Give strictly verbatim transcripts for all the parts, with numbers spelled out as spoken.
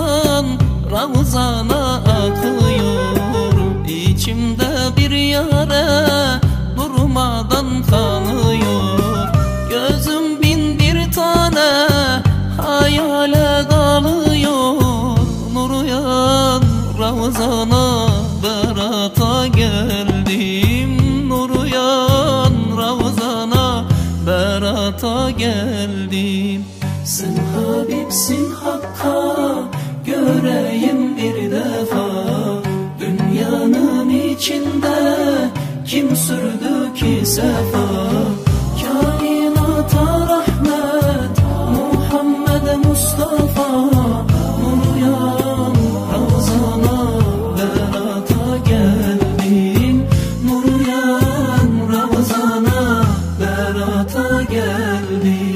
Nuruyan Ravzana akıyor, içimde bir yara durmadan kanıyor. Gözüm bin bir tane hayale dalıyor. Nuruyan Ravzana berata geldim. Nuruyan Ravzana berata geldim. Sen Habibsin Hakk'a, göreyim bir defa. Dünyanın içinde kim sürdü ki sefa? Kainata rahmet Muhammed Mustafa. Nuruyan Ravzana berata geldim. Nuruyan Ravzana berata geldim.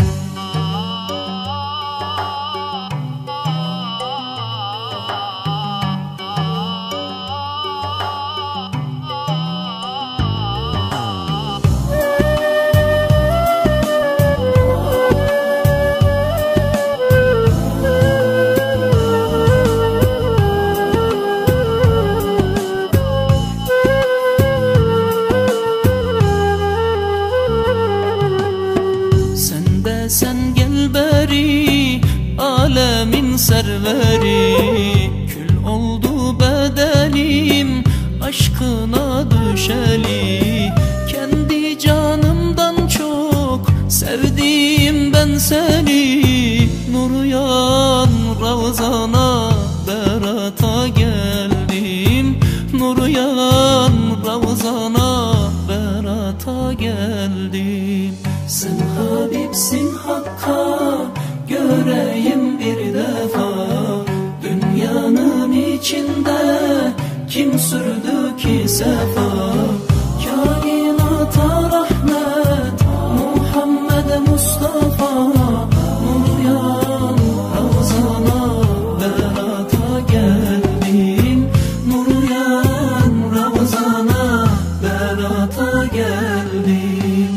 Sen gel beri, alemin serveri. Kül oldu bedenim, aşkına düşeli. Kendi canımdan çok sevdim ben seni. Nuruyan Ravzana berata geldim. Nuruyan Ravzana berata geldim. Sen Habibsin Hakk'a, göreyim bir defa. Dünyanın içinde kim sürdü ki sefa? Kainata rahmet Muhammed Mustafa. Nuruyan Ravzana berata geldim. Nuruyan Ravzana berata geldim.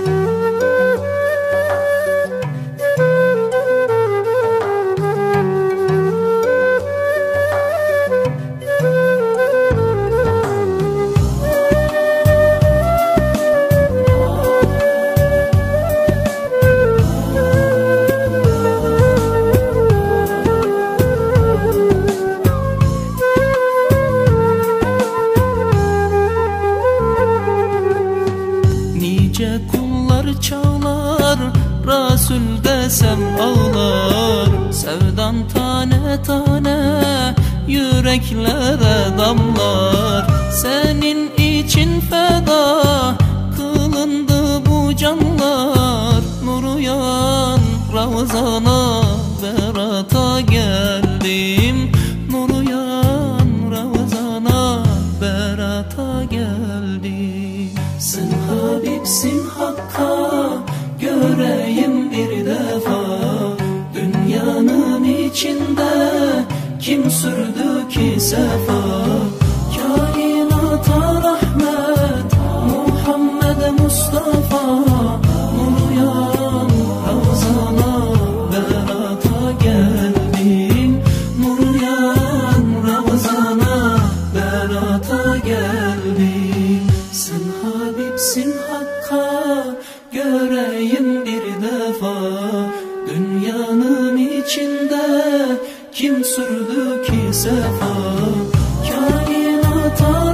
Nice kullar çağlar, Resul desem ağlar. Sevdan tane tane yüreklere damlar. Senin için feda kılındı bu canlar. Nuruyan Ravzana berata geldim. Nuruyan Ravzana berata geldim. Sen Habibsin Hakk'a, göreyim bir defa. Dünyanın içinde kim sürdü ki sefa? Kainata rahmet Muhammed Mustafa. Nuruyan Ravzana berata geldim. Nuruyan Ravzana berata geldim. Sen Habibsin Hakk'a, göreyim bir defa. Dünyanın içinde kim sürdü ki sefa? Kainata